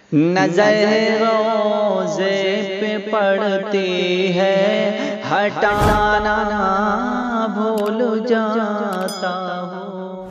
नजर रोज़े पे पड़ती है, हटाना भूल जाता हूँ।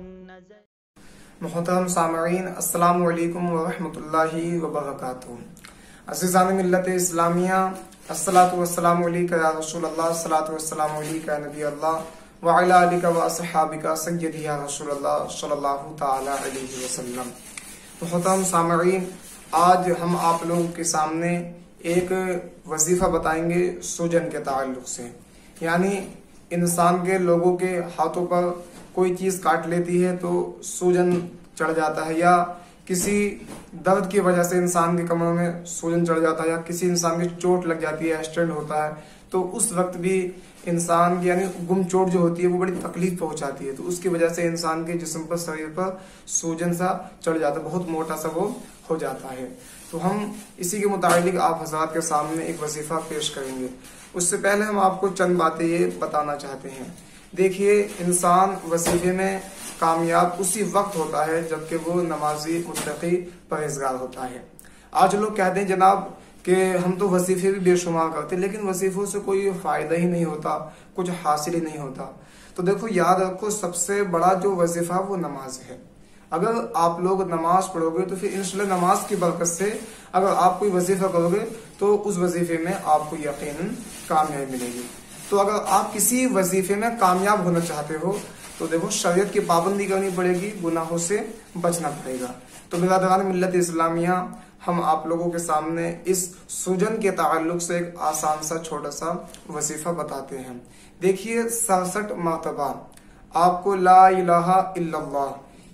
मोहतरम सामईन, अस्सलामु अलैकुम व रहमतुल्लाहि व बरकातुहू। अज़ीज़ान मिल्लत इस्लामिया, अस्सलातु वस्सलामु अलैका या रसूलल्लाह, अस्सलातु वस्सलामु अलैका या नबी अल्लाह व अला आलिका व अस्हाबिका सय्यदी या रसूलल्लाह सल्लल्लाहु तआला अलैहि वसल्लम। मोहतरम सामईन, आज हम आप लोगों के सामने एक वजीफा बताएंगे सूजन के ताल्लुक से। यानी इंसान के लोगों के हाथों पर कोई चीज काट लेती है तो सूजन चढ़ जाता है, या किसी दर्द की वजह से इंसान के कमर में सूजन चढ़ जाता है, या किसी इंसान की चोट लग जाती है, एक्सीडेंट होता है, तो उस वक्त भी इंसान की यानी गुम चोट जो होती है वो बड़ी तकलीफ पहुंचाती है। तो उसकी वजह से इंसान के जिस्म पर, शरीर पर सूजन सा चढ़ जाता है, बहुत मोटा सा वो हो जाता है। तो हम इसी के मुताबिक आप हज़रात के सामने एक वजीफा पेश करेंगे। उससे पहले हम आपको चंद बातें ये बताना चाहते हैं। देखिए, इंसान वजीफे में कामयाब उसी वक्त होता है जबकि वो नमाजी, मुत्तकी, परहेजगार होता है। आज लोग कहते हैं जनाब कि हम तो वजीफे भी बेशुमार करते, लेकिन वजीफों से कोई फायदा ही नहीं होता, कुछ हासिल ही नहीं होता। तो देखो, याद रखो, सबसे बड़ा जो वजीफा वो नमाज है। अगर आप लोग नमाज पढ़ोगे तो फिर इंशाल्लाह नमाज की बरकत से अगर आप कोई वजीफा करोगे तो उस वजीफे में आपको यकीनन कामयाबी मिलेगी। तो अगर आप किसी वजीफे में कामयाब होना चाहते हो तो देखो, शरीयत की पाबंदी करनी पड़ेगी, गुनाहों से बचना पड़ेगा। तो बिरादरान मिल्लत इस्लामिया, हम आप लोगों के सामने इस सूजन के ताल्लुक से एक आसान सा छोटा सा वजीफा बताते हैं। देखिए, 67 मरतबा आपको ला इलाहा इल्लल्लाह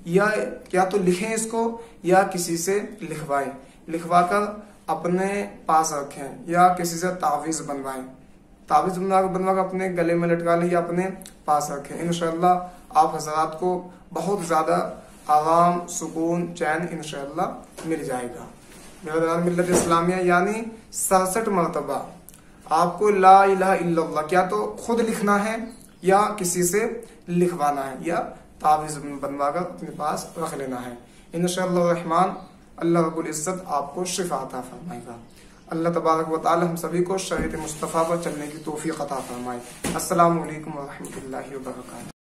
या तो लिखें इसको या किसी से लिखवाएं, लिखवाकर अपने पास रखें, या किसी से तावीज बनवाएं, तावीज बनवा कर अपने गले में लटका लें या अपने पास रखें। इंशाअल्लाह आप हज़रात को बहुत ज्यादा आराम, सुकून, चैन इंशाअल्लाह मिल जाएगा। मेरा मिल्लत इस्लामिया, यानी 67 मरतबा आपको ला इलाहा इल्लल्लाह क्या तो खुद लिखना है या किसी से लिखवाना है, या तावीज बनवाकर अपने पास रख लेना है। इंशाअल्लाह रहमान अल्लाह रब्बुल इज्जत आपको शिफा अता फरमाएगा। अल्लाह तबारक व तआला हम सभी को शरीयत मुस्तफ़ा पर चलने की तौफीक अता फरमाए। अस्सलामु अलैकुम व रहमतुल्लाहि व बरकातुहू।